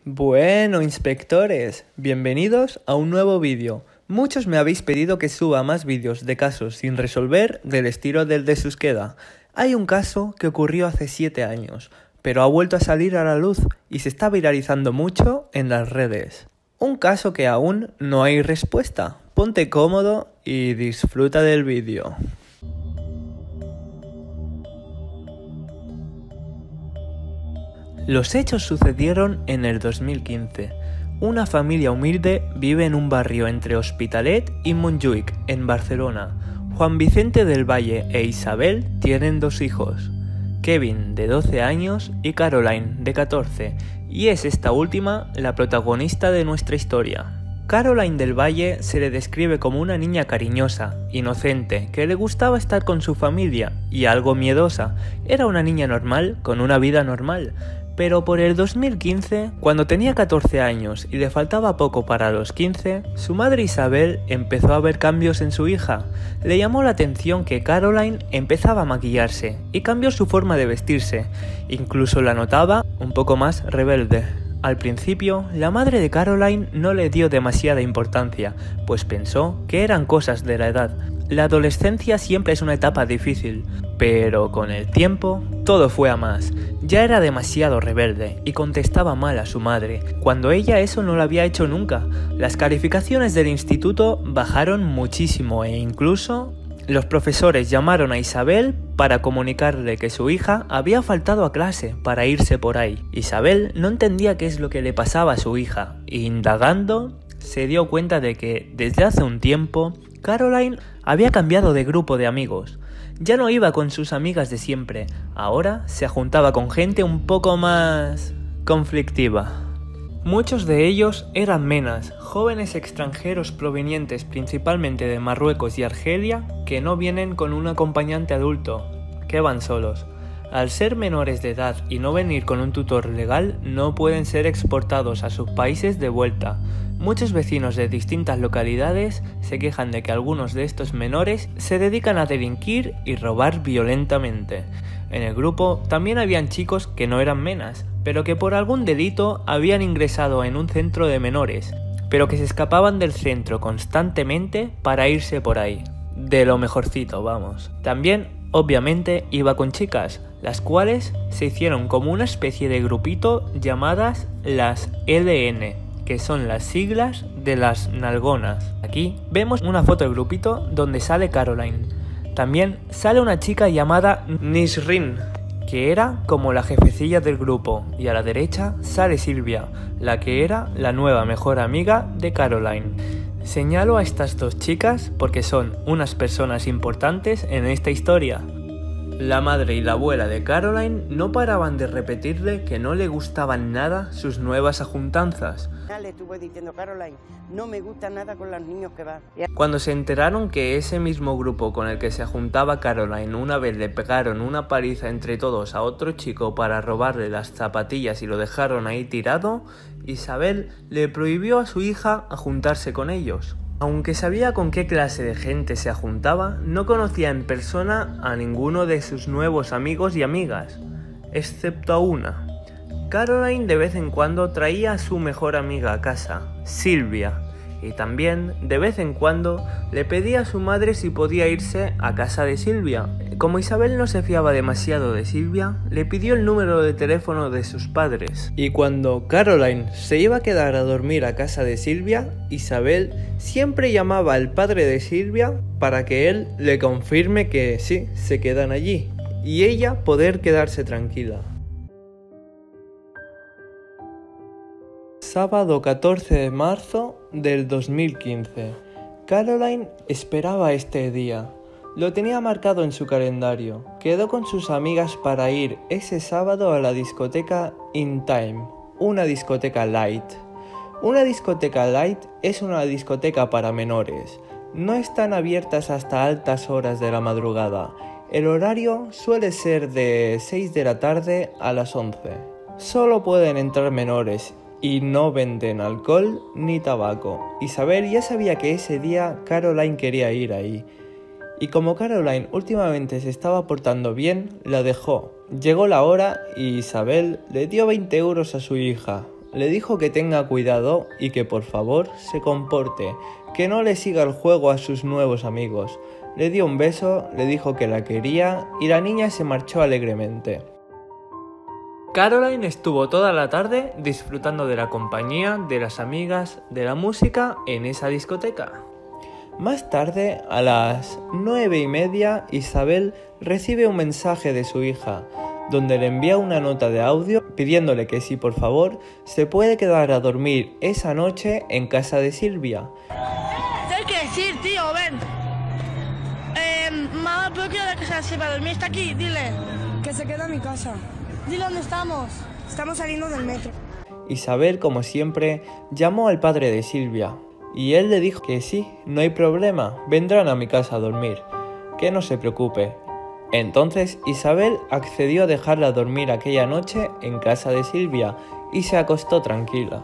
Bueno, inspectores, bienvenidos a un nuevo vídeo. Muchos me habéis pedido que suba más vídeos de casos sin resolver del estilo del de Susqueda. Hay un caso que ocurrió hace 7 años, pero ha vuelto a salir a la luz y se está viralizando mucho en las redes. Un caso que aún no hay respuesta. Ponte cómodo y disfruta del vídeo. Los hechos sucedieron en el 2015. Una familia humilde vive en un barrio entre Hospitalet y Montjuïc, en Barcelona. Juan Vicente del Valle e Isabel tienen 2 hijos, Kevin, de 12 años, y Caroline, de 14, y es esta última la protagonista de nuestra historia. Caroline del Valle se le describe como una niña cariñosa, inocente, que le gustaba estar con su familia y algo miedosa. Era una niña normal, con una vida normal. Pero por el 2015, cuando tenía 14 años y le faltaba poco para los 15, su madre Isabel empezó a ver cambios en su hija. Le llamó la atención que Caroline empezaba a maquillarse y cambió su forma de vestirse. Incluso la notaba un poco más rebelde. Al principio, la madre de Caroline no le dio demasiada importancia, pues pensó que eran cosas de la edad. La adolescencia siempre es una etapa difícil, pero con el tiempo todo fue a más. Ya era demasiado rebelde y contestaba mal a su madre, cuando ella eso no lo había hecho nunca. Las calificaciones del instituto bajaron muchísimo e incluso los profesores llamaron a Isabel para comunicarle que su hija había faltado a clase para irse por ahí. Isabel no entendía qué es lo que le pasaba a su hija, e indagando se dio cuenta de que desde hace un tiempo Caroline había cambiado de grupo de amigos. Ya no iba con sus amigas de siempre, ahora se juntaba con gente un poco más conflictiva. Muchos de ellos eran menas, jóvenes extranjeros provenientes principalmente de Marruecos y Argelia que no vienen con un acompañante adulto, que van solos. Al ser menores de edad y no venir con un tutor legal, no pueden ser exportados a sus países de vuelta. Muchos vecinos de distintas localidades se quejan de que algunos de estos menores se dedican a delinquir y robar violentamente. En el grupo también habían chicos que no eran menas, pero que por algún delito habían ingresado en un centro de menores, pero que se escapaban del centro constantemente para irse por ahí. De lo mejorcito, vamos. También, obviamente, iba con chicas, las cuales se hicieron como una especie de grupito llamadas las LN, que son las siglas de las nalgonas. Aquí vemos una foto del grupito donde sale Caroline. También sale una chica llamada Nisrin, que era como la jefecilla del grupo, y a la derecha sale Silvia, la que era la nueva mejor amiga de Caroline. Señalo a estas 2 chicas porque son unas personas importantes en esta historia. La madre y la abuela de Caroline no paraban de repetirle que no le gustaban nada sus nuevas ajuntanzas. Le estuve diciendo, Caroline, no me gusta nada con los niños que van. Cuando se enteraron que ese mismo grupo con el que se juntaba Caroline una vez le pegaron una paliza entre todos a otro chico para robarle las zapatillas y lo dejaron ahí tirado, Isabel le prohibió a su hija a juntarse con ellos. Aunque sabía con qué clase de gente se juntaba, no conocía en persona a ninguno de sus nuevos amigos y amigas, excepto a una. Caroline de vez en cuando traía a su mejor amiga a casa, Silvia, y también de vez en cuando le pedía a su madre si podía irse a casa de Silvia. Como Isabel no se fiaba demasiado de Silvia, le pidió el número de teléfono de sus padres. Y cuando Caroline se iba a quedar a dormir a casa de Silvia, Isabel siempre llamaba al padre de Silvia para que él le confirme que sí, se quedan allí, y ella poder quedarse tranquila. Sábado 14 de marzo del 2015. Caroline esperaba este día. Lo tenía marcado en su calendario. Quedó con sus amigas para ir ese sábado a la discoteca In Time, una discoteca light. Una discoteca light es una discoteca para menores. No están abiertas hasta altas horas de la madrugada. El horario suele ser de 6 de la tarde a las 11. Solo pueden entrar menores y no venden alcohol ni tabaco. Isabel ya sabía que ese día Caroline quería ir ahí. Y como Caroline últimamente se estaba portando bien, la dejó. Llegó la hora y Isabel le dio 20 euros a su hija, le dijo que tenga cuidado y que por favor se comporte, que no le siga el juego a sus nuevos amigos. Le dio un beso, le dijo que la quería y la niña se marchó alegremente. Caroline estuvo toda la tarde disfrutando de la compañía, de las amigas, de la música en esa discoteca. Más tarde, a las 9:30, Isabel recibe un mensaje de su hija, donde le envía una nota de audio pidiéndole que si por favor se puede quedar a dormir esa noche en casa de Silvia. ¿Qué hay que decir, tío? Ven. Mamá, ¿puedo quedar a casa de Silvia a dormir? Está aquí, dile. Que se queda en mi casa. Dile dónde estamos. Estamos saliendo del metro. Isabel, como siempre, llamó al padre de Silvia y él le dijo que sí, no hay problema, vendrán a mi casa a dormir, que no se preocupe. Entonces Isabel accedió a dejarla dormir aquella noche en casa de Silvia y se acostó tranquila.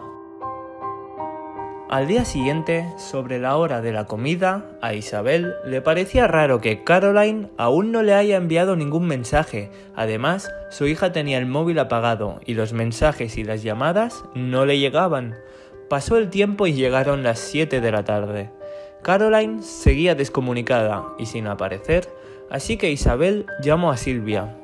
Al día siguiente, sobre la hora de la comida, a Isabel le parecía raro que Caroline aún no le haya enviado ningún mensaje. Además, su hija tenía el móvil apagado y los mensajes y las llamadas no le llegaban. Pasó el tiempo y llegaron las 7 de la tarde. Caroline seguía descomunicada y sin aparecer, así que Isabel llamó a Silvia.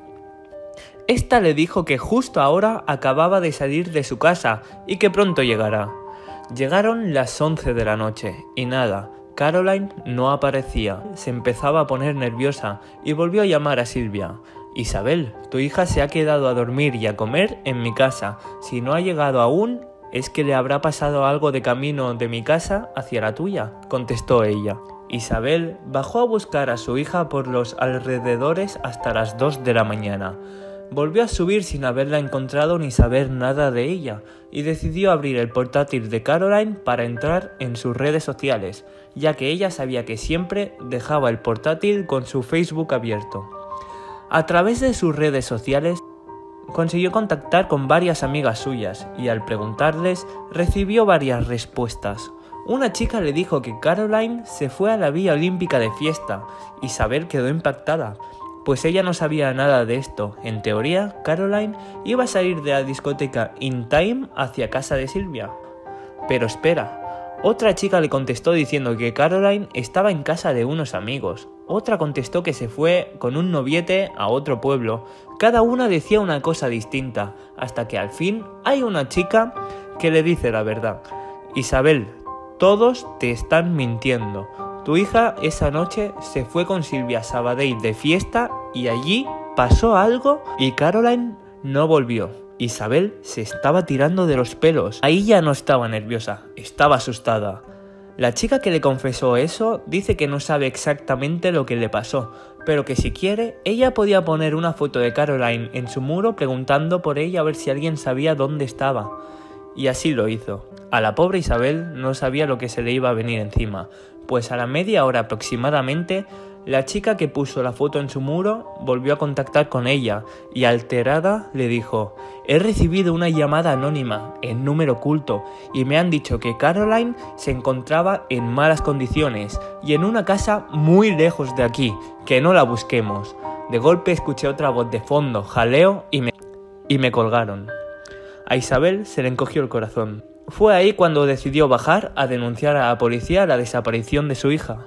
Esta le dijo que justo ahora acababa de salir de su casa y que pronto llegará. Llegaron las 11 de la noche y nada, Caroline no aparecía. Se empezaba a poner nerviosa y volvió a llamar a Silvia. Isabel, tu hija se ha quedado a dormir y a comer en mi casa. Si no ha llegado aún, es que le habrá pasado algo de camino de mi casa hacia la tuya, contestó ella. Isabel bajó a buscar a su hija por los alrededores hasta las 2 de la mañana. Volvió a subir sin haberla encontrado ni saber nada de ella y decidió abrir el portátil de Caroline para entrar en sus redes sociales, ya que ella sabía que siempre dejaba el portátil con su Facebook abierto. A través de sus redes sociales consiguió contactar con varias amigas suyas y al preguntarles recibió varias respuestas. Una chica le dijo que Caroline se fue a la Villa Olímpica de fiesta. Isabel quedó impactada, pues ella no sabía nada de esto. En teoría, Caroline iba a salir de la discoteca In Time hacia casa de Silvia. Pero espera, otra chica le contestó diciendo que Caroline estaba en casa de unos amigos. Otra contestó que se fue con un noviete a otro pueblo. Cada una decía una cosa distinta, hasta que al fin hay una chica que le dice la verdad. Isabel, todos te están mintiendo. Tu hija esa noche se fue con Silvia Sabadell de fiesta y allí pasó algo y Caroline no volvió. Isabel se estaba tirando de los pelos. Ahí ya no estaba nerviosa, estaba asustada. La chica que le confesó eso dice que no sabe exactamente lo que le pasó, pero que si quiere, ella podía poner una foto de Caroline en su muro preguntando por ella a ver si alguien sabía dónde estaba. Y así lo hizo. A la pobre Isabel no sabía lo que se le iba a venir encima, pues a la media hora aproximadamente, la chica que puso la foto en su muro volvió a contactar con ella y alterada le dijo: he recibido una llamada anónima en número oculto y me han dicho que Caroline se encontraba en malas condiciones y en una casa muy lejos de aquí, que no la busquemos. De golpe escuché otra voz de fondo, jaleo y me colgaron. A Isabel se le encogió el corazón. Fue ahí cuando decidió bajar a denunciar a la policía la desaparición de su hija.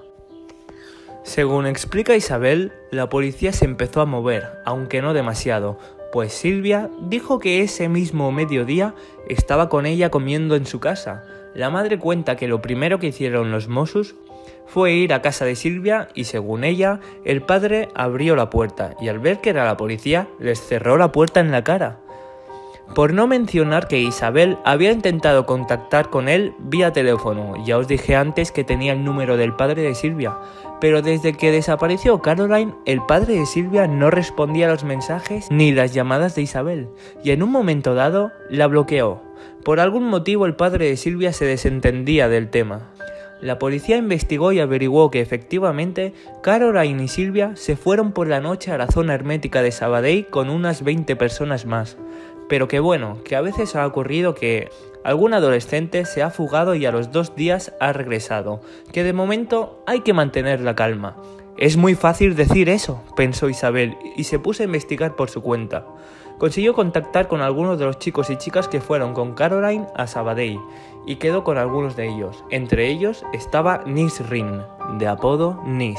Según explica Isabel, la policía se empezó a mover, aunque no demasiado, pues Silvia dijo que ese mismo mediodía estaba con ella comiendo en su casa. La madre cuenta que lo primero que hicieron los Mossos fue ir a casa de Silvia y, según ella, el padre abrió la puerta y al ver que era la policía, les cerró la puerta en la cara. Por no mencionar que Isabel había intentado contactar con él vía teléfono, ya os dije antes que tenía el número del padre de Silvia, pero desde que desapareció Caroline, el padre de Silvia no respondía a los mensajes ni las llamadas de Isabel, y en un momento dado la bloqueó. Por algún motivo el padre de Silvia se desentendía del tema. La policía investigó y averiguó que efectivamente Caroline y Silvia se fueron por la noche a la zona hermética de Sabadell con unas 20 personas más. Pero que bueno, que a veces ha ocurrido que algún adolescente se ha fugado y a los 2 días ha regresado, que de momento hay que mantener la calma. Es muy fácil decir eso, pensó Isabel, y se puso a investigar por su cuenta. consiguió contactar con algunos de los chicos y chicas que fueron con Caroline a Sabadell y quedó con algunos de ellos. Entre ellos estaba Nis Rin, de apodo Nis.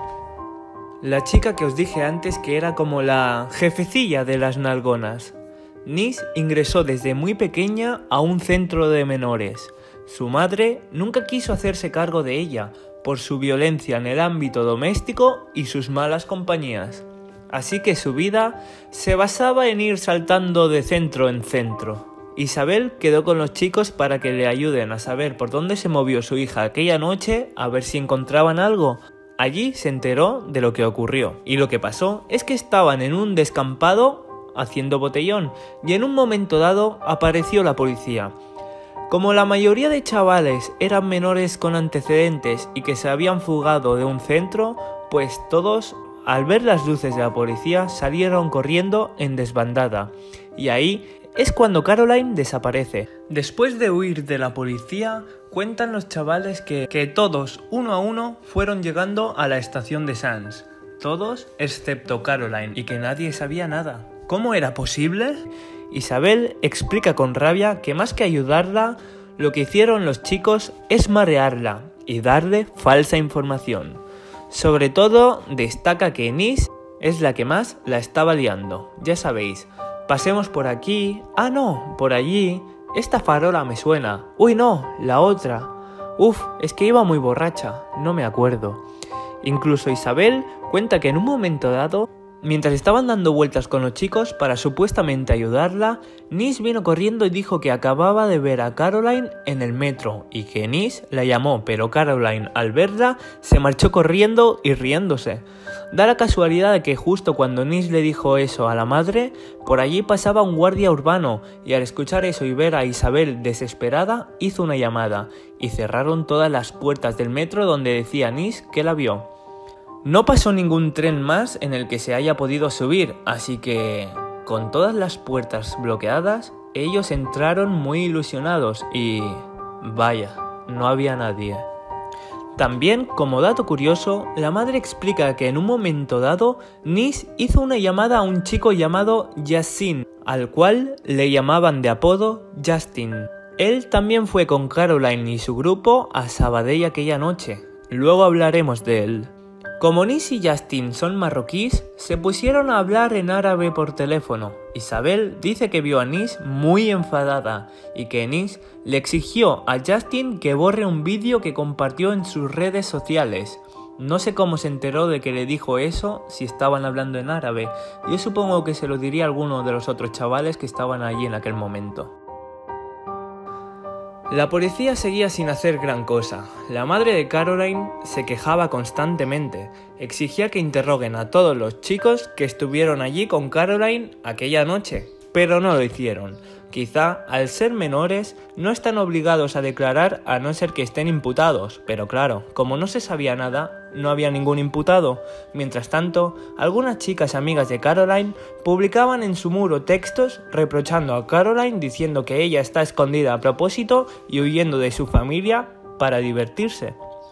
La chica que os dije antes que era como la jefecilla de las nalgonas. Nis ingresó desde muy pequeña a un centro de menores. Su madre nunca quiso hacerse cargo de ella por su violencia en el ámbito doméstico y sus malas compañías. Así que su vida se basaba en ir saltando de centro en centro. Isabel quedó con los chicos para que le ayuden a saber por dónde se movió su hija aquella noche, a ver si encontraban algo. Allí se enteró de lo que ocurrió, y lo que pasó es que estaban en un descampado haciendo botellón, y en un momento dado apareció la policía. Como la mayoría de chavales eran menores con antecedentes y que se habían fugado de un centro, pues todos, al ver las luces de la policía, salieron corriendo en desbandada, y ahí es cuando Caroline desaparece. Después de huir de la policía, cuentan los chavales que todos, uno a uno, fueron llegando a la estación de Sants. Todos excepto Caroline, y que nadie sabía nada. ¿Cómo era posible? Isabel explica con rabia que más que ayudarla, lo que hicieron los chicos es marearla y darle falsa información. Sobre todo, destaca que Nis es la que más la estaba liando. Ya sabéis, pasemos por aquí, ah no, por allí, esta farola me suena, uy no, la otra, es que iba muy borracha, no me acuerdo. Incluso Isabel cuenta que en un momento dado, mientras estaban dando vueltas con los chicos para supuestamente ayudarla, Nis vino corriendo y dijo que acababa de ver a Caroline en el metro y que Nis la llamó, pero Caroline al verla se marchó corriendo y riéndose. Da la casualidad de que justo cuando Nis le dijo eso a la madre, por allí pasaba un guardia urbano y al escuchar eso y ver a Isabel desesperada, hizo una llamada y cerraron todas las puertas del metro donde decía Nis que la vio. No pasó ningún tren más en el que se haya podido subir, así que, con todas las puertas bloqueadas, ellos entraron muy ilusionados y... vaya, no había nadie. También, como dato curioso, la madre explica que en un momento dado, Nis hizo una llamada a un chico llamado Yassin, al cual le llamaban de apodo Justin. Él también fue con Caroline y su grupo a Sabadell aquella noche. Luego hablaremos de él. Como Nis y Justin son marroquíes, se pusieron a hablar en árabe por teléfono. Isabel dice que vio a Nis muy enfadada y que Nis le exigió a Justin que borre un vídeo que compartió en sus redes sociales. No sé cómo se enteró de que le dijo eso si estaban hablando en árabe. Yo supongo que se lo diría a alguno de los otros chavales que estaban allí en aquel momento. La policía seguía sin hacer gran cosa. La madre de Caroline se quejaba constantemente. Exigía que interroguen a todos los chicos que estuvieron allí con Caroline aquella noche, pero no lo hicieron. Quizá, al ser menores, no están obligados a declarar a no ser que estén imputados, pero claro, como no se sabía nada, no había ningún imputado. Mientras tanto, algunas chicas amigas de Caroline publicaban en su muro textos reprochando a Caroline diciendo que ella está escondida a propósito y huyendo de su familia para divertirse.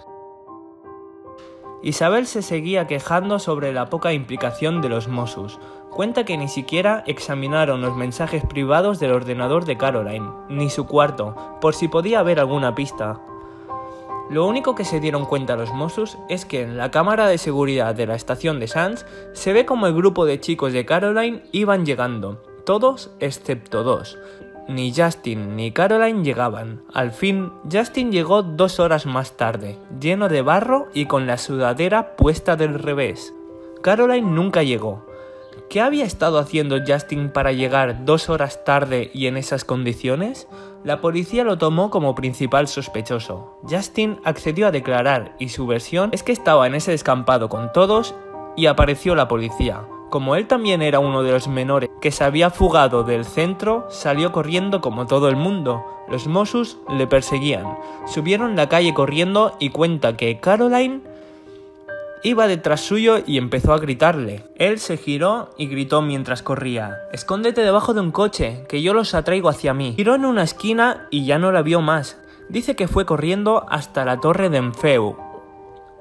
Isabel se seguía quejando sobre la poca implicación de los Mossos. Cuenta que ni siquiera examinaron los mensajes privados del ordenador de Caroline, ni su cuarto, por si podía haber alguna pista. Lo único que se dieron cuenta los Mossos es que en la cámara de seguridad de la estación de Sants se ve como el grupo de chicos de Caroline iban llegando, todos excepto dos. Ni Justin ni Caroline llegaban. Al fin, Justin llegó 2 horas más tarde, lleno de barro y con la sudadera puesta del revés. Caroline nunca llegó. ¿Qué había estado haciendo Justin para llegar 2 horas tarde y en esas condiciones? La policía lo tomó como principal sospechoso. Justin accedió a declarar y su versión es que estaba en ese descampado con todos y apareció la policía. Como él también era uno de los menores que se había fugado del centro, salió corriendo como todo el mundo. Los Mossos le perseguían. Subieron la calle corriendo y cuenta que Caroline iba detrás suyo y empezó a gritarle. Él se giró y gritó mientras corría: «Escóndete debajo de un coche, que yo los atraigo hacia mí». Giró en una esquina y ya no la vio más. Dice que fue corriendo hasta la torre de Enfeu,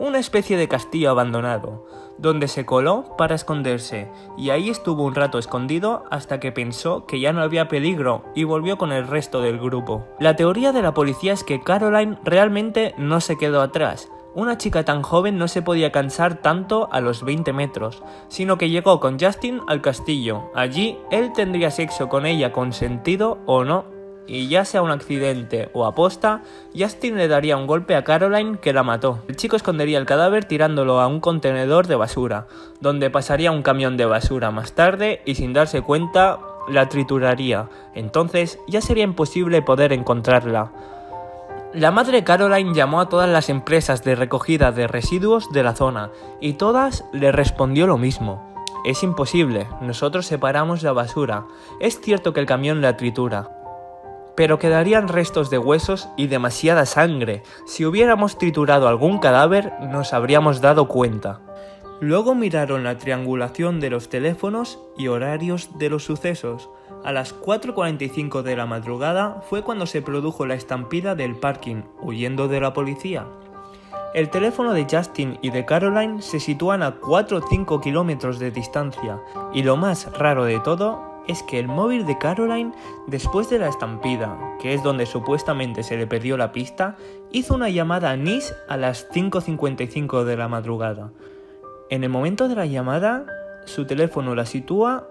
una especie de castillo abandonado, donde se coló para esconderse, y ahí estuvo un rato escondido hasta que pensó que ya no había peligro y volvió con el resto del grupo. La teoría de la policía es que Caroline realmente no se quedó atrás. Una chica tan joven no se podía cansar tanto a los 20 metros, sino que llegó con Justin al castillo. Allí él tendría sexo con ella consentido o no, y ya sea un accidente o aposta, Justin le daría un golpe a Caroline que la mató. El chico escondería el cadáver tirándolo a un contenedor de basura, donde pasaría un camión de basura más tarde y sin darse cuenta la trituraría. Entonces ya sería imposible poder encontrarla. La madre Caroline llamó a todas las empresas de recogida de residuos de la zona y todas le respondió lo mismo. Es imposible, nosotros separamos la basura. Es cierto que el camión la tritura, pero quedarían restos de huesos y demasiada sangre. Si hubiéramos triturado algún cadáver, nos habríamos dado cuenta. Luego miraron la triangulación de los teléfonos y horarios de los sucesos. A las 4:45 de la madrugada fue cuando se produjo la estampida del parking, huyendo de la policía. El teléfono de Justin y de Caroline se sitúan a 4 o 5 kilómetros de distancia, y lo más raro de todo es que el móvil de Caroline, después de la estampida, que es donde supuestamente se le perdió la pista, hizo una llamada a Nice a las 5:55 de la madrugada. En el momento de la llamada, su teléfono la sitúa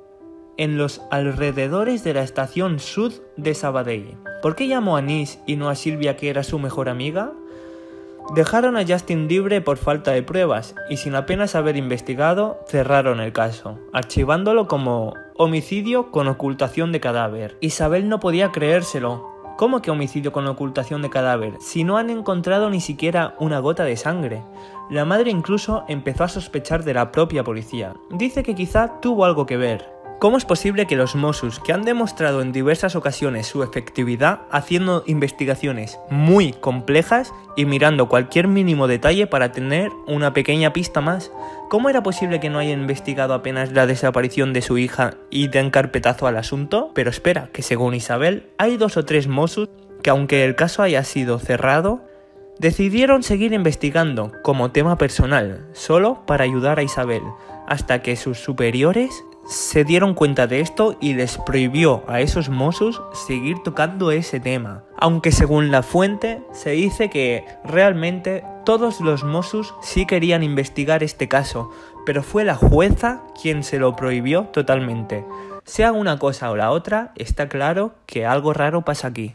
en los alrededores de la estación Sud de Sabadell. ¿Por qué llamó a Nice y no a Silvia, que era su mejor amiga? Dejaron a Justin libre por falta de pruebas y sin apenas haber investigado, cerraron el caso, archivándolo como homicidio con ocultación de cadáver. Isabel no podía creérselo. ¿Cómo que homicidio con ocultación de cadáver? Si no han encontrado ni siquiera una gota de sangre. La madre incluso empezó a sospechar de la propia policía. Dice que quizá tuvo algo que ver. ¿Cómo es posible que los Mossos, que han demostrado en diversas ocasiones su efectividad haciendo investigaciones muy complejas y mirando cualquier mínimo detalle para tener una pequeña pista más? ¿Cómo era posible que no hayan investigado apenas la desaparición de su hija y den carpetazo al asunto? Pero espera, que según Isabel, hay 2 o 3 Mossos que, aunque el caso haya sido cerrado, decidieron seguir investigando como tema personal, solo para ayudar a Isabel, hasta que sus superiores se dieron cuenta de esto y les prohibió a esos Mossos seguir tocando ese tema. Aunque según la fuente se dice que realmente todos los Mossos sí querían investigar este caso, pero fue la jueza quien se lo prohibió totalmente. Sea una cosa o la otra, está claro que algo raro pasa aquí.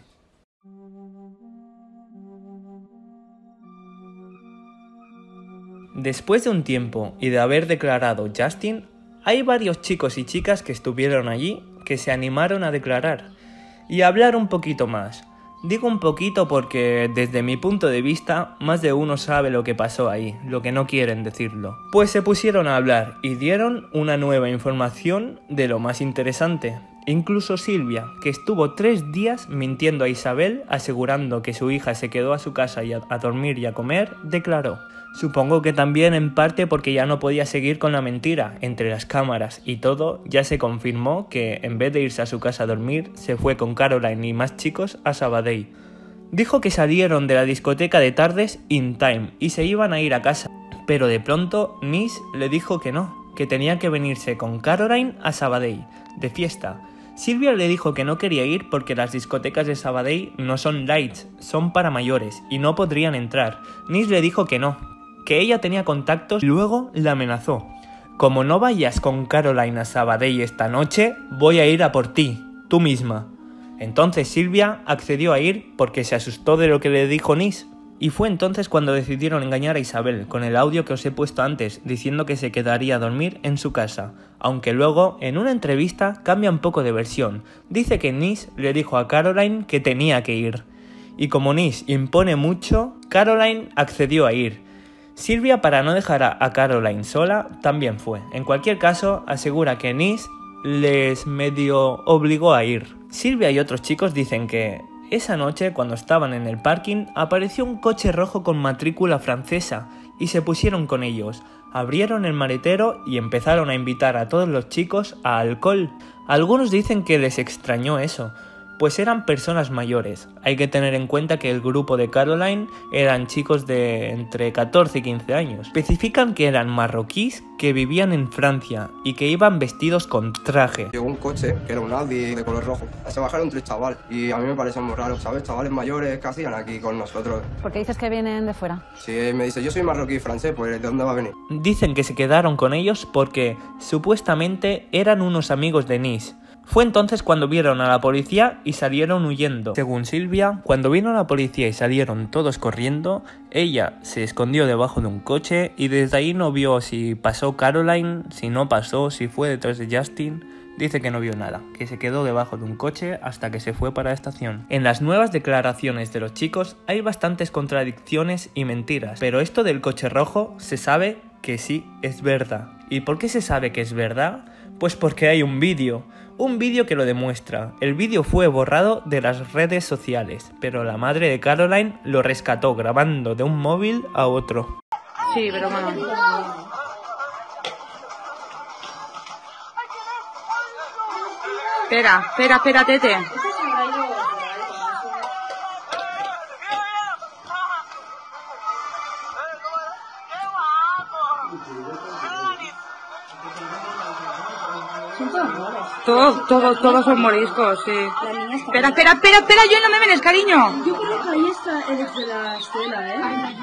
Después de un tiempo y de haber declarado Justin, hay varios chicos y chicas que estuvieron allí que se animaron a declarar y a hablar un poquito más. Digo un poquito porque desde mi punto de vista más de uno sabe lo que pasó ahí, lo que no quieren decirlo. Pues se pusieron a hablar y dieron una nueva información de lo más interesante. Incluso Silvia, que estuvo 3 días mintiendo a Isabel, asegurando que su hija se quedó a su casa y a dormir y a comer, declaró. Supongo que también en parte porque ya no podía seguir con la mentira. Entre las cámaras y todo, ya se confirmó que en vez de irse a su casa a dormir, se fue con Caroline y más chicos a Sabadell. Dijo que salieron de la discoteca de tardes in time y se iban a ir a casa, pero de pronto Nice le dijo que no, que tenía que venirse con Caroline a Sabadell, de fiesta. Silvia le dijo que no quería ir porque las discotecas de Sabadell no son lights, son para mayores y no podrían entrar. Nice le dijo que no, que ella tenía contactos y luego la amenazó. Como no vayas con Caroline a Sabadell esta noche, voy a ir a por ti, tú misma. Entonces Silvia accedió a ir porque se asustó de lo que le dijo Nice. Y fue entonces cuando decidieron engañar a Isabel con el audio que os he puesto antes, diciendo que se quedaría a dormir en su casa. Aunque luego, en una entrevista, cambia un poco de versión. Dice que Nice le dijo a Caroline que tenía que ir. Y como Nice impone mucho, Caroline accedió a ir. Silvia, para no dejar a Caroline sola, también fue. En cualquier caso, asegura que Nice les medio obligó a ir. Silvia y otros chicos dicen que esa noche, cuando estaban en el parking, apareció un coche rojo con matrícula francesa y se pusieron con ellos. Abrieron el maletero y empezaron a invitar a todos los chicos a alcohol. Algunos dicen que les extrañó eso, Pues eran personas mayores. Hay que tener en cuenta que el grupo de Caroline eran chicos de entre 14 y 15 años. Especifican que eran marroquíes que vivían en Francia y que iban vestidos con traje. Llegó un coche, que era un Audi de color rojo. Se bajaron 3 chavales y a mí me pareció muy raro, ¿sabes? Chavales mayores que hacían aquí con nosotros. ¿Por qué dices que vienen de fuera? Sí, me dice, yo soy marroquí francés, pues ¿de dónde va a venir? Dicen que se quedaron con ellos porque supuestamente eran unos amigos de Nis. Fue entonces cuando vieron a la policía y salieron huyendo. Según Silvia, cuando vino a la policía y salieron todos corriendo, ella se escondió debajo de un coche y desde ahí no vio si pasó Caroline, si no pasó, si fue detrás de Justin. Dice que no vio nada, que se quedó debajo de un coche hasta que se fue para la estación. En las nuevas declaraciones de los chicos hay bastantes contradicciones y mentiras, pero esto del coche rojo se sabe que sí es verdad. ¿Y por qué se sabe que es verdad? Pues porque hay un vídeo que lo demuestra. El vídeo fue borrado de las redes sociales, pero la madre de Caroline lo rescató grabando de un móvil a otro. Sí, pero mamá. Espera, Tete. Todos son moriscos, sí. Espera, yo no me ves, cariño. Yo creo que ahí está el de la escuela, ¿eh?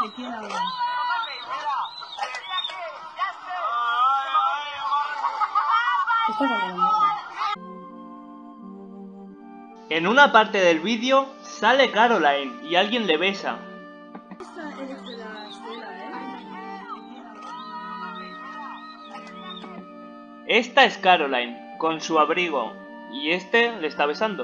En una parte del vídeo sale Caroline y alguien le besa. Esta es Caroline, con su abrigo, y este le está besando.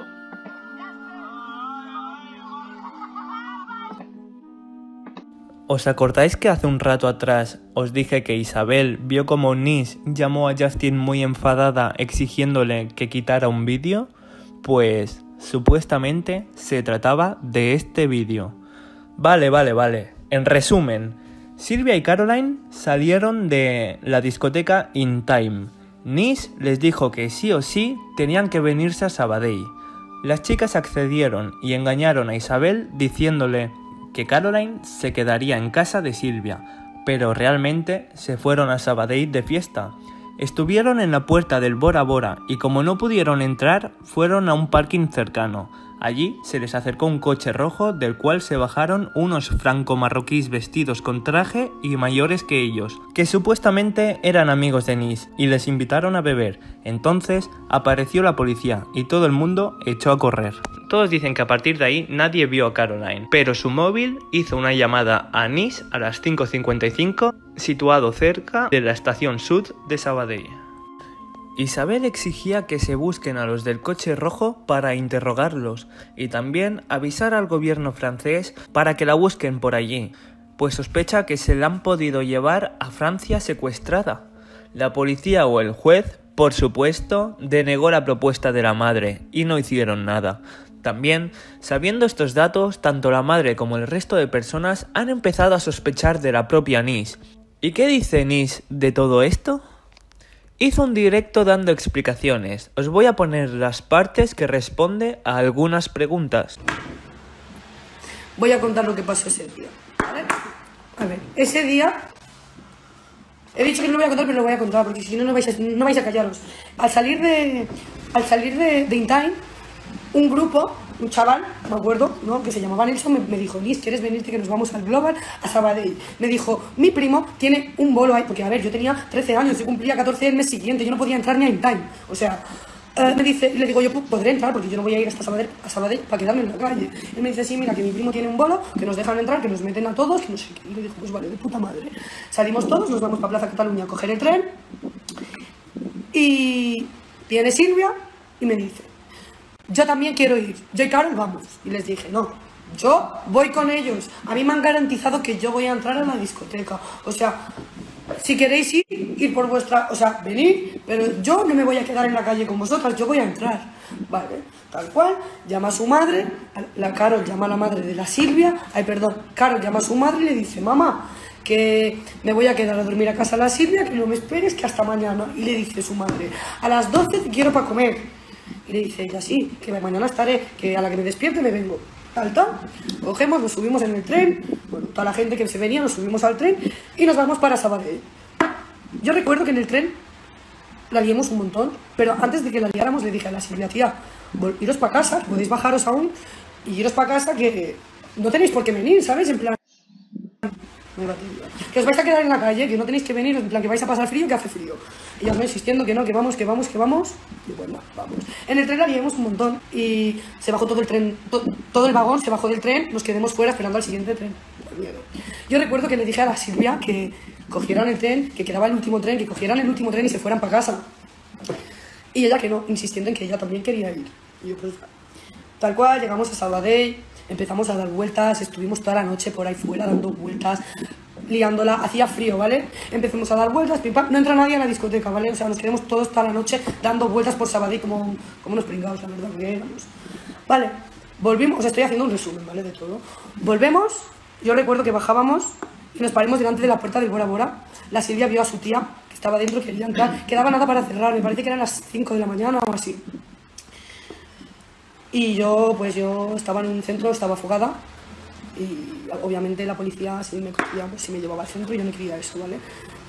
¿Os acordáis que hace un rato atrás os dije que Isabel vio como Nis llamó a Justin muy enfadada exigiéndole que quitara un vídeo? Pues supuestamente se trataba de este vídeo. Vale. En resumen, Silvia y Caroline salieron de la discoteca In Time. Nis les dijo que sí o sí tenían que venirse a Sabadell. Las chicas accedieron y engañaron a Isabel diciéndole que Caroline se quedaría en casa de Silvia, pero realmente se fueron a Sabadell de fiesta. Estuvieron en la puerta del Bora Bora y como no pudieron entrar, fueron a un parking cercano. Allí se les acercó un coche rojo del cual se bajaron unos franco-marroquíes vestidos con traje y mayores que ellos, que supuestamente eran amigos de Nis, y les invitaron a beber. Entonces apareció la policía y todo el mundo echó a correr. Todos dicen que a partir de ahí nadie vio a Caroline, pero su móvil hizo una llamada a Nis a las 5:55, situado cerca de la estación Sud de Sabadell. Isabel exigía que se busquen a los del coche rojo para interrogarlos y también avisar al gobierno francés para que la busquen por allí, pues sospecha que se la han podido llevar a Francia secuestrada. La policía o el juez, por supuesto, denegó la propuesta de la madre y no hicieron nada. También, sabiendo estos datos, tanto la madre como el resto de personas han empezado a sospechar de la propia Nis. ¿Y qué dice Nis de todo esto? Hizo un directo dando explicaciones. Os voy a poner las partes que responde a algunas preguntas. Voy a contar lo que pasó ese día. ¿Vale? A ver, ese día... He dicho que no lo voy a contar, pero lo voy a contar, porque si no, no vais a callaros. Al salir de In Time, un grupo, un chaval, me acuerdo, ¿no?, que se llamaba Nelson, me dijo: Nis, ¿quieres venirte que nos vamos al Global a Sabadell? Me dijo, mi primo tiene un bolo ahí, porque a ver, yo tenía 13 años, yo cumplía 14 el mes siguiente, yo no podía entrar ni a In Time, o sea, me dice, y le digo, yo podré entrar porque yo no voy a ir hasta Sabadell para quedarme en la calle. Él me dice, sí, mira, que mi primo tiene un bolo, que nos dejan entrar, que nos meten a todos, que no sé qué. Y le dijo, pues vale, de puta madre. Salimos todos, nos vamos para Plaza Cataluña a coger el tren, y viene Silvia y me dice, yo también quiero ir, yo y Carol vamos. Y les dije, no, yo voy con ellos, a mí me han garantizado que yo voy a entrar a la discoteca, o sea, si queréis ir por vuestra, o sea, venid, pero yo no me voy a quedar en la calle con vosotras, yo voy a entrar. Vale, tal cual, llama a su madre, la Carol llama a la madre de la Silvia, Carol llama a su madre y le dice, mamá, que me voy a quedar a dormir a casa de la Silvia, que no me esperes, que hasta mañana. Y le dice su madre, a las 12 te quiero para comer. Y le dice ella, sí, que mañana estaré, que a la que me despierte me vengo. Alta, cogemos, nos subimos en el tren, bueno, toda la gente que se venía nos subimos al tren y nos vamos para Sabadell. Yo recuerdo que en el tren la liamos un montón, pero antes de que la liáramos le dije a la Silvia, tía, iros para casa, podéis bajaros aún y iros para casa que no tenéis por qué venir, ¿sabes? En plan, que os vais a quedar en la calle, que no tenéis que venir, en plan que vais a pasar frío, que hace frío. Y ella me insistiendo que no, que vamos. Y bueno, vamos. En el tren la liamos un montón y se bajó todo el tren, todo el vagón se bajó del tren, nos quedamos fuera esperando al siguiente tren. Por miedo. Yo recuerdo que le dije a la Silvia que cogieran el tren, que quedaba el último tren, que cogieran el último tren y se fueran para casa. Y ella que no, insistiendo en que ella también quería ir. Y yo pues, tal cual, llegamos a Sabadell, empezamos a dar vueltas, estuvimos toda la noche por ahí fuera dando vueltas, liándola, hacía frío, ¿vale? Empezamos a dar vueltas, pim, pam, no entra nadie a la discoteca, ¿vale? O sea, nos quedamos todos toda la noche dando vueltas por Sabadell como unos pringados, la verdad, que éramos. Vale, volvimos, os estoy haciendo un resumen, ¿vale? De todo. Volvemos, yo recuerdo que bajábamos y nos paramos delante de la puerta del Bora Bora. La Silvia vio a su tía, que estaba dentro, quería entrar, quedaba nada para cerrar, me parece que eran las 5 de la mañana o así. Y yo estaba en un centro, estaba afogada y obviamente la policía si me cogía, pues si me llevaba al centro y yo no quería eso, ¿vale?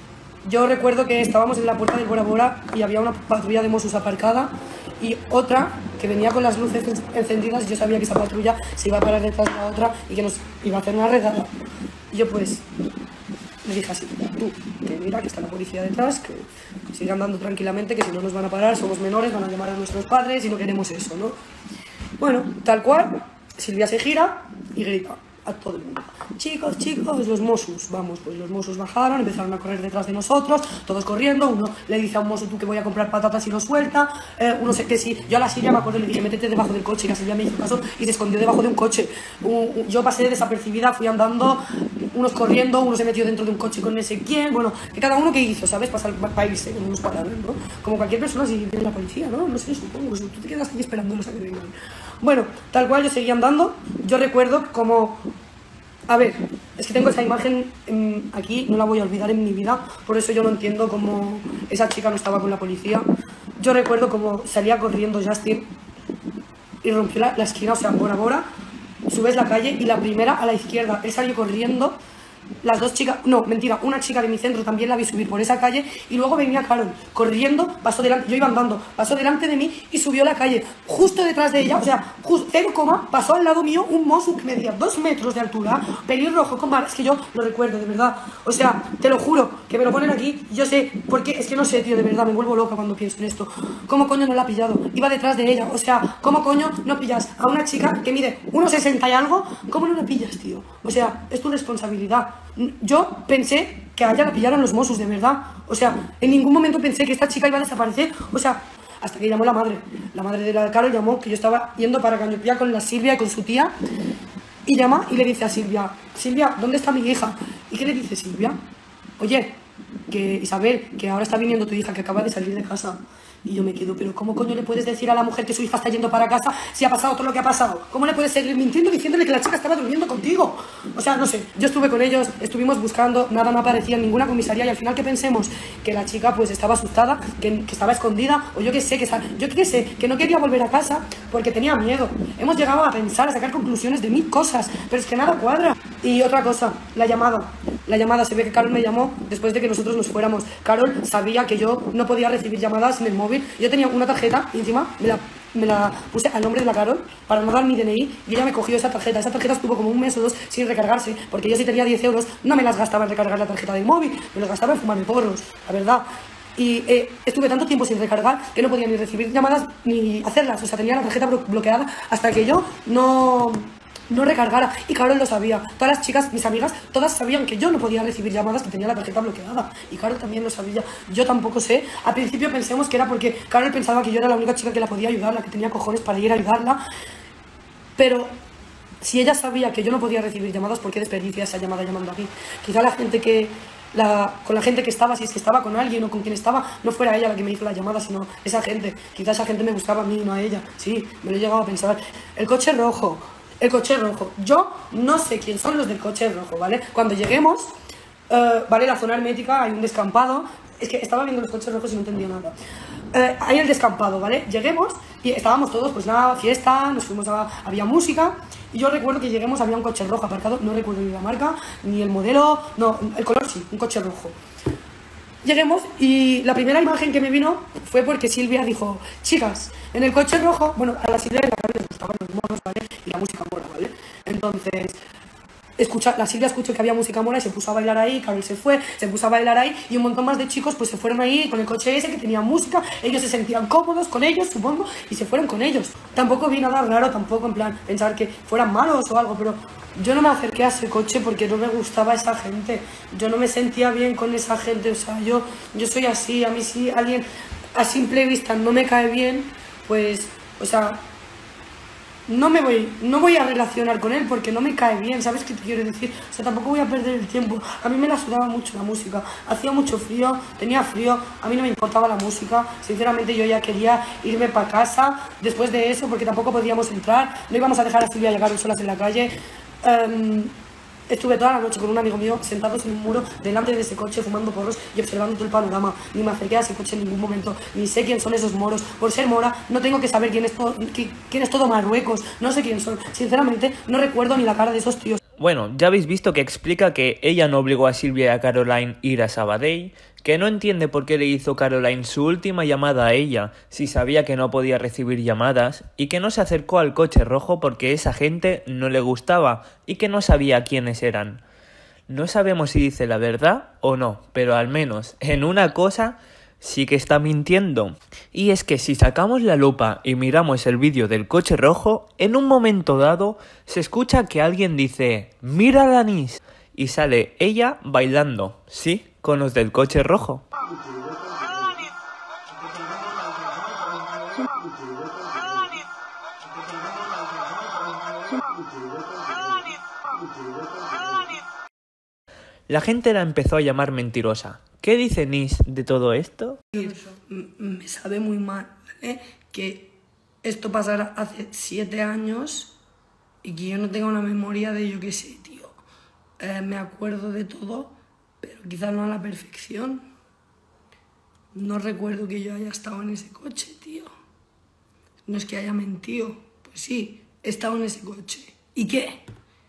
Yo recuerdo que estábamos en la puerta del Bora Bora y había una patrulla de Mossos aparcada y otra que venía con las luces encendidas y yo sabía que esa patrulla se iba a parar detrás de la otra y que nos iba a hacer una redada. Y yo pues le dije así, tú, que mira que está la policía detrás, que sigan andando tranquilamente, que si no nos van a parar, somos menores, van a llamar a nuestros padres y no queremos eso, ¿no? Bueno, tal cual, Silvia se gira y grita a todo el mundo. Chicos, los Mossos. Vamos, pues los Mossos bajaron, empezaron a correr detrás de nosotros, todos corriendo. Uno le dice a un mozo, tú que voy a comprar patatas y lo suelta. Uno sé que sí. Yo a la Silvia me acuerdo, le dije, métete debajo del coche. Y la Silvia me hizo caso y se escondió debajo de un coche. Yo pasé desapercibida, fui andando, unos corriendo, uno se metió dentro de un coche con no sé quién. Bueno, que cada uno que hizo, ¿sabes? Para irse, que no nos pararon, ¿no? Como cualquier persona si viene la policía, ¿no? No sé, supongo. Tú te quedas ahí esperándolos a que vengan. Bueno, tal cual yo seguía andando. Yo recuerdo como... A ver, es que tengo esa imagen aquí, no la voy a olvidar en mi vida, por eso yo no entiendo cómo esa chica no estaba con la policía. Yo recuerdo cómo salía corriendo Justin y rompió la esquina, o sea, Bora Bora, subes la calle y la primera a la izquierda, él salió corriendo. Las dos chicas, no, mentira, una chica de mi centro también la vi subir por esa calle y luego venía Carol corriendo, pasó delante, yo iba andando, pasó delante de mí y subió la calle, justo detrás de ella, o sea, 0, pasó al lado mío un mozo que medía 2 metros de altura, pelirrojo con barba, es que yo lo recuerdo, de verdad, o sea, te lo juro, que me lo ponen aquí, yo sé, porque es que no sé, tío, de verdad, me vuelvo loca cuando pienso en esto, ¿cómo coño no la ha pillado? Iba detrás de ella, o sea, ¿cómo coño no pillas a una chica que mide 1,60 y algo? ¿Cómo no la pillas, tío? O sea, es tu responsabilidad. Yo pensé que a ella la pillaron los Mossos, de verdad. O sea, en ningún momento pensé que esta chica iba a desaparecer. O sea, hasta que llamó la madre. La madre de la Carol llamó, que yo estaba yendo para Cañopía con la Silvia y con su tía. Y llama y le dice a Silvia, Silvia, ¿dónde está mi hija? ¿Y qué le dice Silvia? Oye, que Isabel, que ahora está viniendo tu hija, que acaba de salir de casa. Y yo me quedo, pero ¿cómo coño le puedes decir a la mujer que su hija está yendo para casa si ha pasado todo lo que ha pasado? ¿Cómo le puedes seguir mintiendo diciéndole que la chica estaba durmiendo contigo? O sea, no sé, yo estuve con ellos, estuvimos buscando, nada me aparecía en ninguna comisaría y al final que pensemos que la chica pues estaba asustada, que estaba escondida, o yo qué sé, que no quería volver a casa porque tenía miedo. Hemos llegado a pensar, a sacar conclusiones de 1000 cosas, pero es que nada cuadra. Y otra cosa, la llamada, se ve que Carol me llamó después de que nosotros nos fuéramos. Carol sabía que yo no podía recibir llamadas en el móvil. Yo tenía una tarjeta y encima me la puse al nombre de la Carol para no dar mi DNI y ella me cogió esa tarjeta. Esa tarjeta estuvo como 1 mes o 2 sin recargarse porque yo si tenía 10 euros no me las gastaba en recargar la tarjeta del móvil, me las gastaba en fumarme porros, la verdad. Y estuve tanto tiempo sin recargar que no podía ni recibir llamadas ni hacerlas. O sea, tenía la tarjeta bloqueada hasta que yo no recargara, y Carol lo sabía. Todas las chicas, mis amigas, todas sabían que yo no podía recibir llamadas, que tenía la tarjeta bloqueada, y Carol también lo sabía. Yo tampoco sé, al principio pensemos que era porque Carol pensaba que yo era la única chica que la podía ayudar, la que tenía cojones para ir a ayudarla, pero si ella sabía que yo no podía recibir llamadas, ¿por qué desperdicia esa llamada llamando aquí? Quizá con la gente que estaba, si es que estaba con alguien o con quien estaba, no fuera ella la que me hizo la llamada, sino esa gente. Quizá esa gente me buscaba a mí, no a ella. Sí, me lo he llegado a pensar. El coche rojo, yo no sé quién son los del coche rojo, ¿vale? Cuando lleguemos, ¿vale? La zona hermética, hay un descampado, Es que estaba viendo los coches rojos y no entendía nada. Ahí el descampado, ¿vale? Lleguemos y estábamos todos, pues nada, fiesta, nos fuimos había música. Y yo recuerdo que lleguemos, había un coche rojo aparcado, no recuerdo ni la marca, ni el modelo, no, el color sí, un coche rojo. Lleguemos y la primera imagen que me vino fue porque Silvia dijo, chicas, en el coche rojo, bueno, a la Silvia y la Carmen les gustaban los monos, ¿vale? Y la música mola, ¿vale? Entonces, la Silvia escuchó que había música mora y se puso a bailar ahí, Carol se fue, se puso a bailar ahí y un montón más de chicos pues se fueron ahí con el coche ese que tenía música, ellos se sentían cómodos con ellos, supongo, y se fueron con ellos. Tampoco vi nada raro, tampoco en plan pensar que fueran malos o algo, pero yo no me acerqué a ese coche porque no me gustaba esa gente, yo no me sentía bien con esa gente, o sea, yo soy así, a mí si alguien a simple vista no me cae bien, pues, o sea, no voy a relacionar con él porque no me cae bien, ¿sabes qué te quiero decir? O sea, tampoco voy a perder el tiempo. A mí me la sudaba mucho la música, hacía mucho frío, tenía frío, a mí no me importaba la música, sinceramente yo ya quería irme para casa después de eso porque tampoco podíamos entrar, no íbamos a dejar a Silvia llegar solas en la calle. Estuve toda la noche con un amigo mío sentados en un muro delante de ese coche fumando porros y observando todo el panorama. Ni me acerqué a ese coche en ningún momento, ni sé quién son esos moros. Por ser mora no tengo que saber quién es todo Marruecos, no sé quién son. Sinceramente no recuerdo ni la cara de esos tíos. Bueno, ya habéis visto que explica que ella no obligó a Silvia y a Caroline ir a Sabadell, que no entiende por qué le hizo Caroline su última llamada a ella si sabía que no podía recibir llamadas, y que no se acercó al coche rojo porque esa gente no le gustaba y que no sabía quiénes eran. No sabemos si dice la verdad o no, pero al menos en una cosa sí que está mintiendo. Y es que si sacamos la lupa y miramos el vídeo del coche rojo, en un momento dado se escucha que alguien dice «¡Mira a Nis!» y sale ella bailando, sí, con los del coche rojo. La gente la empezó a llamar mentirosa. ¿Qué dice Nis de todo esto? Me sabe muy mal, ¿vale? Que esto pasara hace 7 años y que yo no tenga una memoria de yo qué sé, tío. Me acuerdo de todo, pero quizás no a la perfección. No recuerdo que yo haya estado en ese coche, tío. No es que haya mentido. Pues sí, he estado en ese coche. ¿Y qué?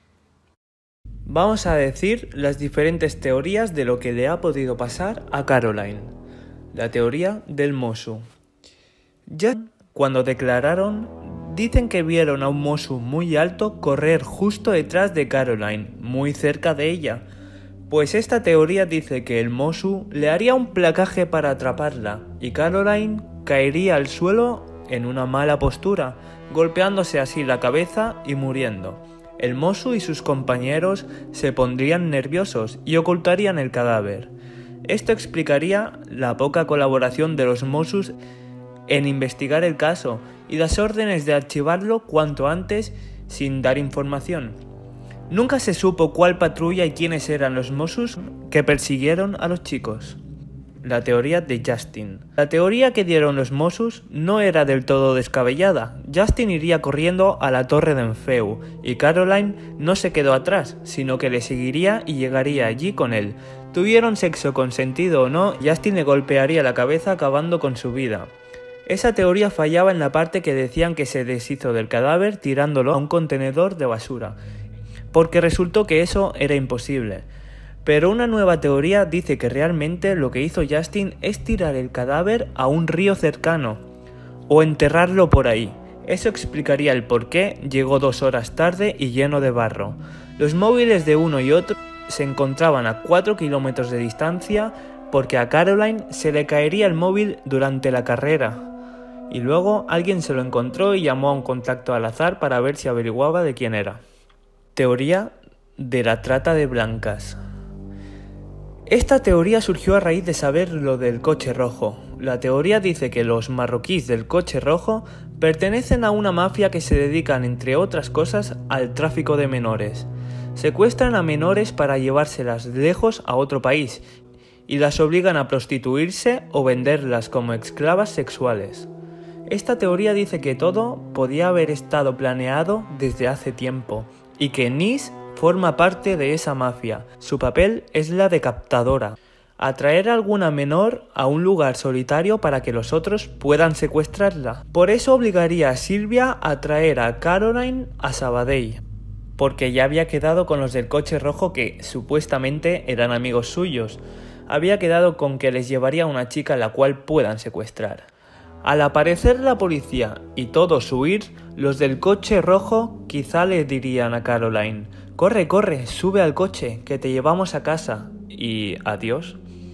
Vamos a decir las diferentes teorías de lo que le ha podido pasar a Caroline. La teoría del Mosu. Ya cuando declararon, dicen que vieron a un Mosu muy alto correr justo detrás de Caroline, muy cerca de ella. Pues esta teoría dice que el Mosu le haría un placaje para atraparla y Caroline caería al suelo en una mala postura, golpeándose así la cabeza y muriendo. El Mosu y sus compañeros se pondrían nerviosos y ocultarían el cadáver. Esto explicaría la poca colaboración de los Mossos en investigar el caso y las órdenes de archivarlo cuanto antes sin dar información. Nunca se supo cuál patrulla y quiénes eran los Mossos que persiguieron a los chicos. La teoría de Justin. La teoría que dieron los Mossos no era del todo descabellada. Justin iría corriendo a la torre de Enfeu y Caroline no se quedó atrás, sino que le seguiría y llegaría allí con él. Tuvieron sexo consentido o no, Justin le golpearía la cabeza acabando con su vida. Esa teoría fallaba en la parte que decían que se deshizo del cadáver tirándolo a un contenedor de basura, porque resultó que eso era imposible. Pero una nueva teoría dice que realmente lo que hizo Justin es tirar el cadáver a un río cercano, o enterrarlo por ahí. Eso explicaría el por qué llegó 2 horas tarde y lleno de barro. Los móviles de uno y otro se encontraban a 4 kilómetros de distancia porque a Caroline se le caería el móvil durante la carrera. Y luego alguien se lo encontró y llamó a un contacto al azar para ver si averiguaba de quién era. Teoría de la trata de blancas. Esta teoría surgió a raíz de saber lo del coche rojo. La teoría dice que los marroquíes del coche rojo pertenecen a una mafia que se dedican, entre otras cosas, al tráfico de menores. Secuestran a menores para llevárselas lejos a otro país y las obligan a prostituirse o venderlas como esclavas sexuales. Esta teoría dice que todo podía haber estado planeado desde hace tiempo y que Nis forma parte de esa mafia. Su papel es la de captadora. atraer a alguna menor a un lugar solitario para que los otros puedan secuestrarla. Por eso obligaría a Silvia a traer a Caroline a Sabadell, porque ya había quedado con los del coche rojo que supuestamente eran amigos suyos. Había quedado con que les llevaría a una chica a la cual puedan secuestrar. Al aparecer la policía y todos huir, los del coche rojo quizá le dirían a Caroline: corre, corre, sube al coche, que te llevamos a casa, y adiós.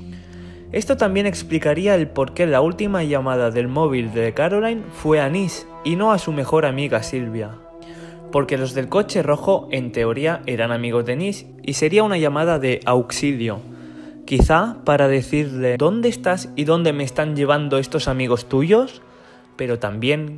Esto también explicaría el por qué la última llamada del móvil de Caroline fue a Nis y no a su mejor amiga Silvia. Porque los del coche rojo en teoría eran amigos de Nis y sería una llamada de auxilio. Quizá para decirle: ¿dónde estás y dónde me están llevando estos amigos tuyos? Pero también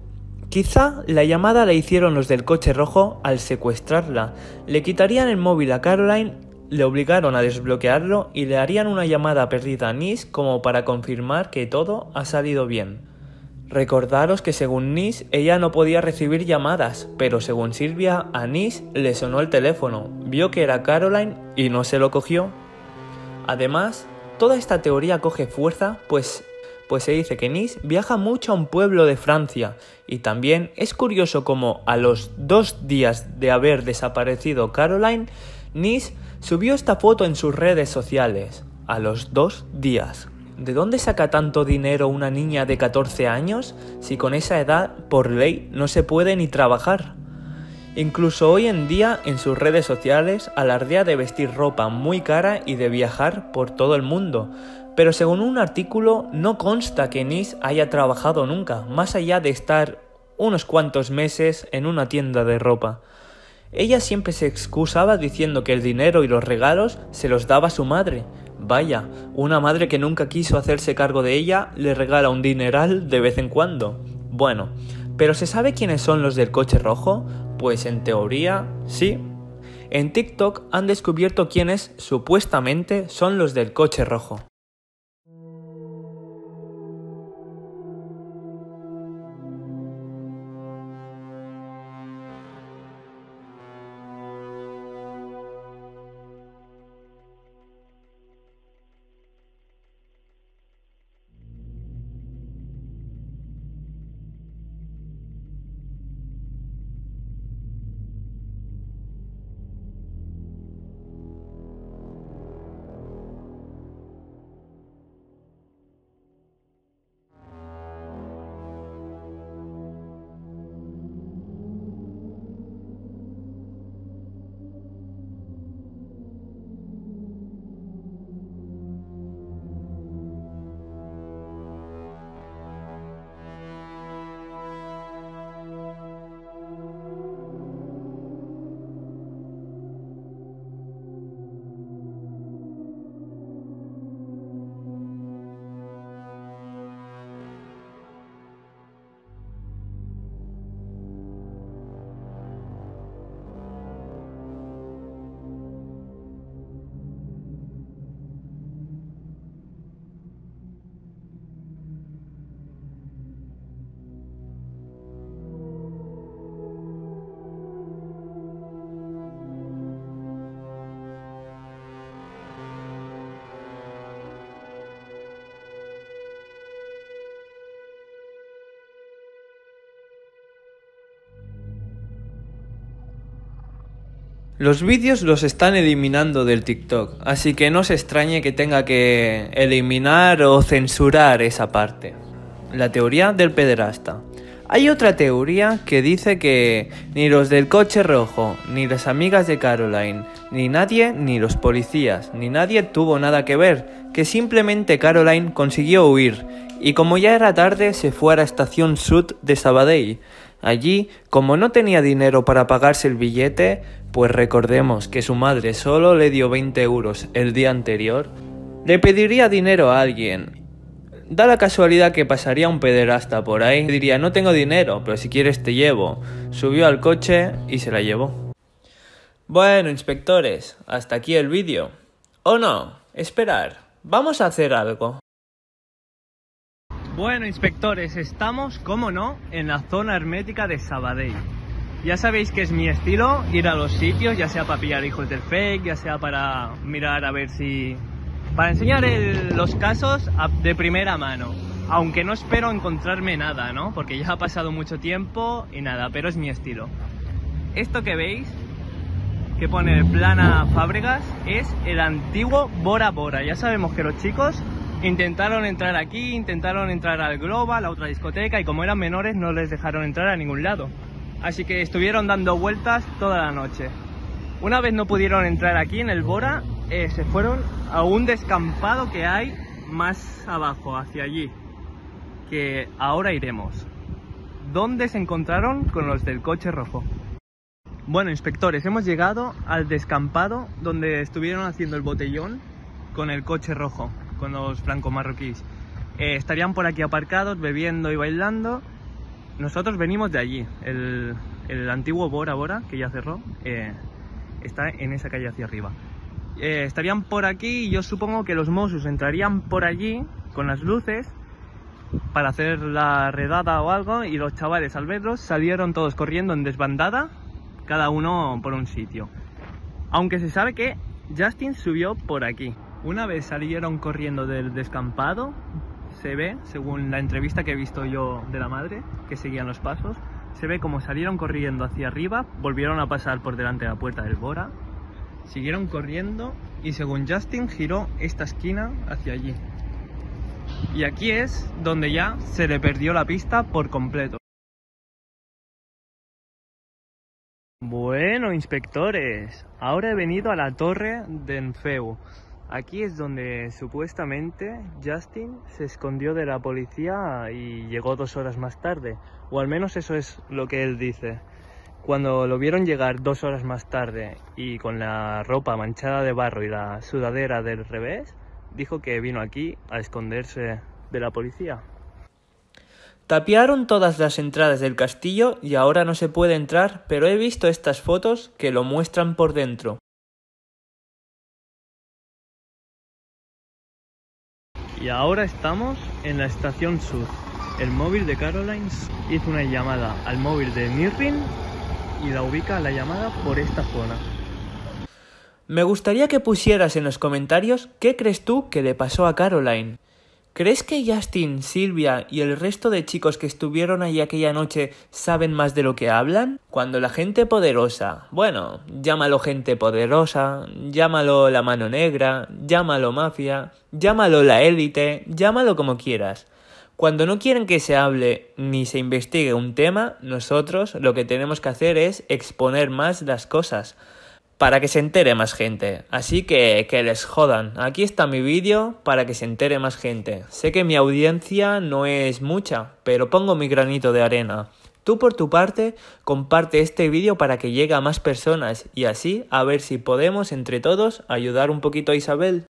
quizá la llamada la hicieron los del coche rojo al secuestrarla. Le quitarían el móvil a Caroline, le obligaron a desbloquearlo y le harían una llamada perdida a Nis como para confirmar que todo ha salido bien. Recordaros que según Nis ella no podía recibir llamadas, pero según Silvia a Nis le sonó el teléfono, vio que era Caroline y no se lo cogió. Además, toda esta teoría coge fuerza pues se dice que Nis viaja mucho a un pueblo de Francia y también es curioso como a los 2 días de haber desaparecido Caroline, Nis subió esta foto en sus redes sociales. A los 2 días. ¿De dónde saca tanto dinero una niña de 14 años si con esa edad por ley no se puede ni trabajar? Incluso hoy en día en sus redes sociales alardea de vestir ropa muy cara y de viajar por todo el mundo, pero según un artículo no consta que Nis haya trabajado nunca, más allá de estar unos cuantos meses en una tienda de ropa. Ella siempre se excusaba diciendo que el dinero y los regalos se los daba su madre. Vaya, una madre que nunca quiso hacerse cargo de ella le regala un dineral de vez en cuando. Bueno, ¿pero se sabe quiénes son los del coche rojo? Pues en teoría, sí. En TikTok han descubierto quiénes supuestamente son los del coche rojo. Los vídeos los están eliminando del TikTok, así que no se extrañe que tenga que eliminar o censurar esa parte. La teoría del pederasta. Hay otra teoría que dice que ni los del coche rojo, ni las amigas de Caroline, ni nadie, ni los policías, ni nadie tuvo nada que ver, que simplemente Caroline consiguió huir, y como ya era tarde se fue a la estación Sud de Sabadell. Allí, como no tenía dinero para pagarse el billete, pues recordemos que su madre solo le dio 20 euros el día anterior, le pediría dinero a alguien. Da la casualidad que pasaría un pederasta por ahí, diría: no tengo dinero, pero si quieres te llevo. Subió al coche y se la llevó. Bueno, inspectores, hasta aquí el vídeo. ¿O no? Esperar, vamos a hacer algo. Bueno, inspectores, estamos, como no, en la zona hermética de Sabadell. Ya sabéis que es mi estilo ir a los sitios, ya sea para pillar hijos del fake, ya sea para mirar a ver si para enseñar los casos de primera mano. Aunque no espero encontrarme nada, ¿no? Porque ya ha pasado mucho tiempo y nada, pero es mi estilo. Esto que veis, que pone Plana Fábregas, es el antiguo Bora Bora. Ya sabemos que los chicos intentaron entrar aquí, intentaron entrar al Global, a otra discoteca, y como eran menores no les dejaron entrar a ningún lado. Así que estuvieron dando vueltas toda la noche. Una vez no pudieron entrar aquí en el Bora, se fueron a un descampado que hay más abajo, hacia allí, que ahora iremos. ¿Dónde se encontraron con los del coche rojo? Bueno, inspectores, hemos llegado al descampado donde estuvieron haciendo el botellón con el coche rojo, con los franco-marroquíes. Estarían por aquí aparcados, bebiendo y bailando. Nosotros venimos de allí. El antiguo Bora Bora, que ya cerró, está en esa calle hacia arriba. Estarían por aquí y yo supongo que los Mossos entrarían por allí con las luces para hacer la redada o algo, y los chavales al verlos salieron todos corriendo en desbandada, cada uno por un sitio. Aunque se sabe que Justin subió por aquí. Una vez salieron corriendo del descampado, se ve, según la entrevista que he visto yo de la madre, que seguían los pasos, se ve como salieron corriendo hacia arriba, volvieron a pasar por delante de la puerta del Bora, siguieron corriendo y según Justin giró esta esquina hacia allí. Y aquí es donde ya se le perdió la pista por completo. Bueno, inspectores, ahora he venido a la torre de Enfeu. Aquí es donde supuestamente Justin se escondió de la policía y llegó 2 horas más tarde. O al menos eso es lo que él dice. Cuando lo vieron llegar 2 horas más tarde y con la ropa manchada de barro y la sudadera del revés, dijo que vino aquí a esconderse de la policía. Tapiaron todas las entradas del castillo y ahora no se puede entrar, pero he visto estas fotos que lo muestran por dentro. Y ahora estamos en la estación sur. El móvil de Caroline hizo una llamada al móvil de Mirrin y la ubica la llamada por esta zona. Me gustaría que pusieras en los comentarios qué crees tú que le pasó a Caroline. ¿Crees que Justin, Silvia y el resto de chicos que estuvieron allí aquella noche saben más de lo que hablan? Cuando la gente poderosa, bueno, llámalo gente poderosa, llámalo la mano negra, llámalo mafia, llámalo la élite, llámalo como quieras. Cuando no quieren que se hable ni se investigue un tema, nosotros lo que tenemos que hacer es exponer más las cosas, para que se entere más gente. Así que les jodan. Aquí está mi vídeo para que se entere más gente. Sé que mi audiencia no es mucha, pero pongo mi granito de arena. Tú por tu parte, comparte este vídeo para que llegue a más personas y así a ver si podemos entre todos ayudar un poquito a Isabel.